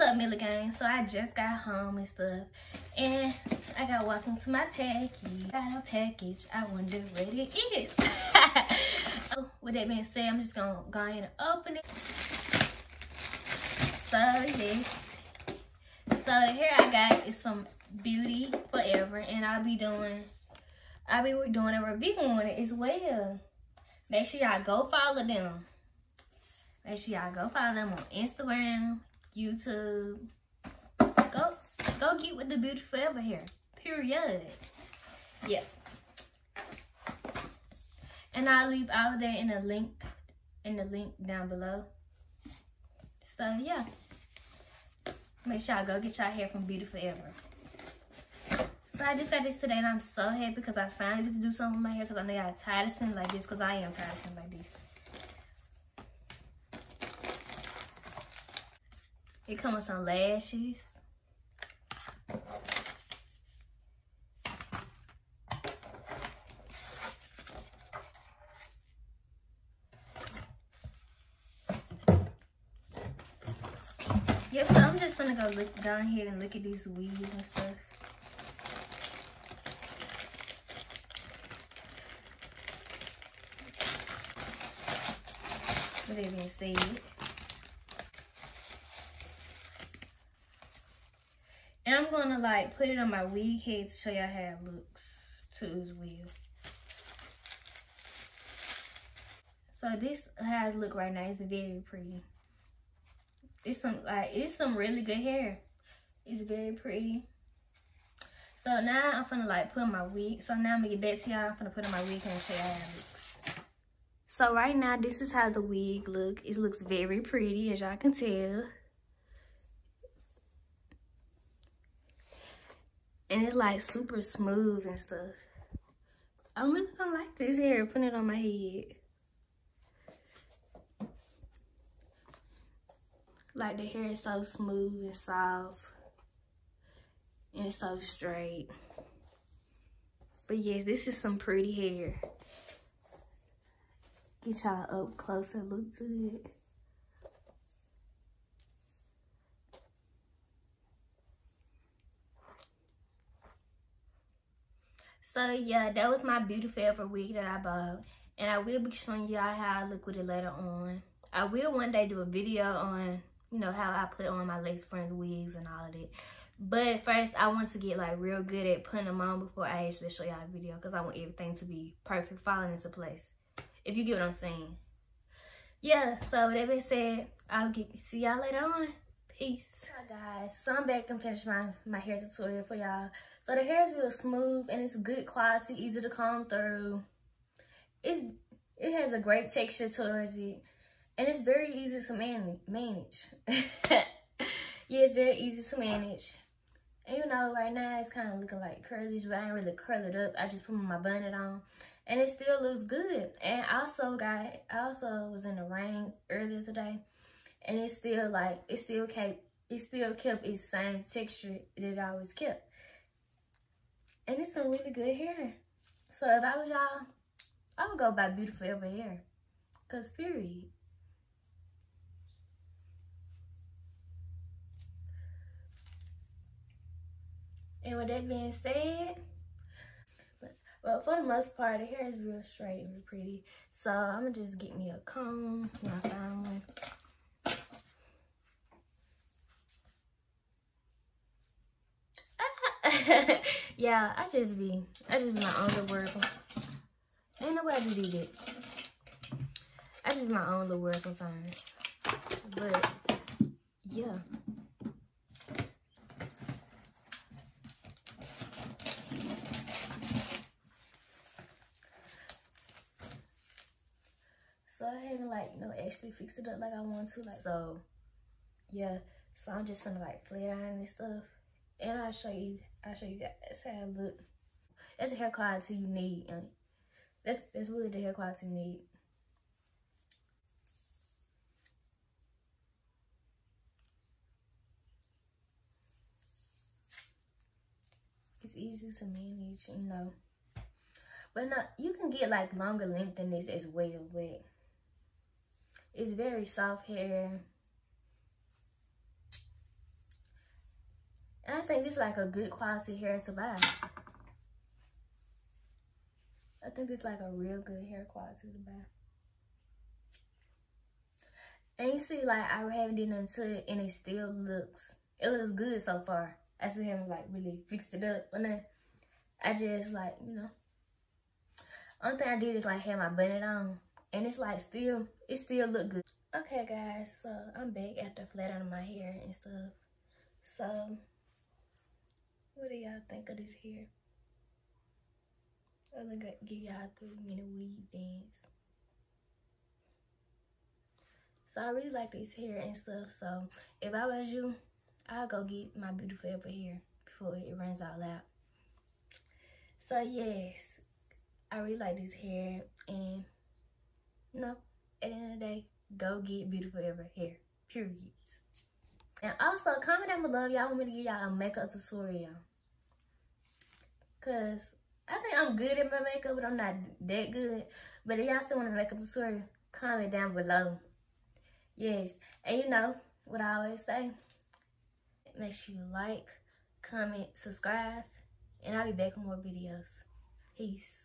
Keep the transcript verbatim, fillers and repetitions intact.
up, Miller Gang? So I just got home and stuff, and I got welcome to my package. Got a package. I wonder what it is. So with that being said, I'm just gonna go ahead and open it. So yes. So the hair I got is from Beauty Forever, and I'll be doing, I'll be doing a review on it as well. Make sure y'all go follow them. Make sure y'all go follow them on Instagram, YouTube. Go, go get with the Beauty Forever hair. Period. Yep. And I'll leave all of that in the link, in the link down below. So yeah. Make sure y'all go get y'all hair from Beauty Forever. So I just got this today, and I'm so happy because I finally get to do something with my hair, because I know y'all tired of seeing like this, because I am tired of seeing like this. It comes with some lashes. Yep, so I'm just gonna go look down here and look at these weaves and stuff. With that being said, and I'm gonna like put it on my wig head to show y'all how it looks too as well. So this how it look right now. It's very pretty. It's some like it's some really good hair. It's very pretty. So now I'm gonna like put on my wig. So now I'm gonna get back to y'all. I'm gonna put on my wig and show y'all how it looks. So right now this is how the wig look. It looks very pretty, as y'all can tell. And it's like super smooth and stuff. I'm really gonna like this hair, putting it on my head. Like the hair is so smooth and soft. And it's so straight. But yes, this is some pretty hair. Get y'all up close and look to it. So yeah, that was my Beauty Forever wig that I bought. And I will be showing y'all how I look with it later on. I will one day do a video on, you know, how I put on my lace friends wigs and all of that. But first, I want to get like real good at putting them on before I actually show y'all a video, because I want everything to be perfect, falling into place. If you get what I'm saying. Yeah, so with that being said, I'll get see y'all later on. Peace. Hi guys, so I'm back and finished my, my hair tutorial for y'all. So the hair is real smooth and it's good quality, easy to comb through. It's it has a great texture towards it. And it's very easy to man manage. Yeah, it's very easy to manage. And you know, right now it's kind of looking like curlies, but I ain't really curl it up. I just put my bonnet on. And it still looks good. And also got, I also was in the rain earlier today. And it still like, it still kept, it still kept its same texture that it always kept. And it's some really good hair. So if I was y'all, I would go buy Beauty Forever hair. Cause period. And with that being said, but for the most part, the hair is real straight and real pretty. So I'm gonna just get me a comb when I find one. Ah! Yeah, I just be, I just be my own little world. Ain't nobody do that. I just be my own little world sometimes. But yeah. So I haven't like, you know, actually fixed it up like I want to. Like, so yeah. So I'm just gonna like flat iron this stuff. And I'll show you, I'll show you guys how I look. That's the hair quality you need. And that's that's really the hair quality you need. It's easy to manage, you know. But no, you can get like longer length than this as well, but it's very soft hair. think this is like a good quality hair to buy. I think it's like a real good hair quality to buy. And you see, like, I haven't done nothing to it, and it still looks, it looks good so far. I still haven't, like, really fixed it up. But then, I just, like, you know. Only thing I did is, like, have my button on. And it's, like, still, it still look good. Okay, guys, so I'm back after flattening my hair and stuff. So, what do y'all think of this hair? I'm gonna give y'all a three minute weave dance. So I really like this hair and stuff. So if I was you, I'll go get my Beauty Forever hair before it runs out loud. So yes, I really like this hair, and you know, at the end of the day, go get Beauty Forever hair. Period. And also comment down below y'all want me to give y'all a makeup tutorial. Cause I think I'm good at my makeup, but I'm not that good. But if y'all still want a makeup tutorial, comment down below. Yes, and you know what I always say, make sure you like, comment, subscribe, and I'll be back with more videos. Peace.